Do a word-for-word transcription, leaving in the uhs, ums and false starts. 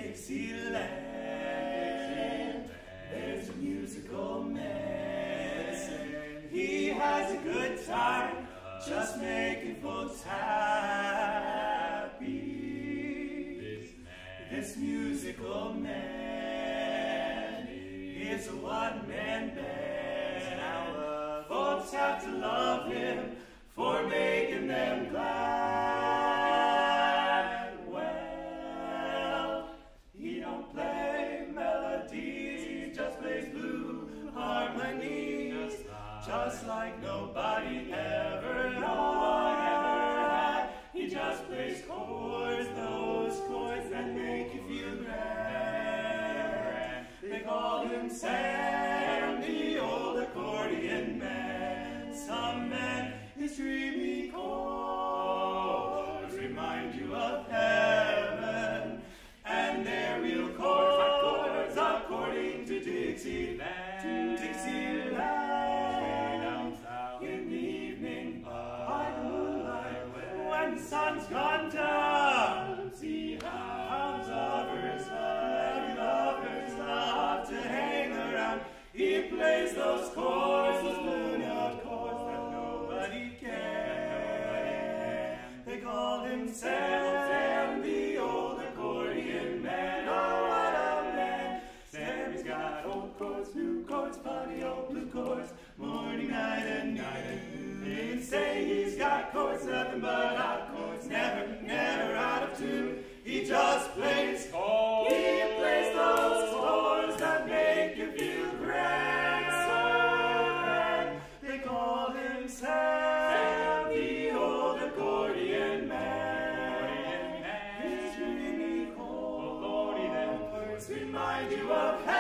Dixieland. There's a musical man. He has a good time, just making folks happy. This musical man is a one-man band. Now, folks have to love him for making them glad. Well, he don't play melodies, he just plays blue harmonies, just like nobody ever, no one ever had. He just plays chords, those chords that make you feel grand. They call him Sam, the old accordion man. Some men, his dreamy chords remind you of heaven, and their real chords, according to Dixieland, to Dixieland. In the evening, by the moonlight, when the sun's gone down, see how lovers, lovely lovers love to hang around. He plays those chords, those blue note chords that nobody can. They call him Sam, Sam, the old accordion man. Oh, what a man! Sammy's got old chords, new chords, funny old blue chords, morning, night, and night and noon. They say he's got chords, nothing but hot chords, never, never out of tune. He just plays chords. He plays those chords that make you feel grand. They call him Sam, the old accordion man. His dreamy chords remind you of heaven.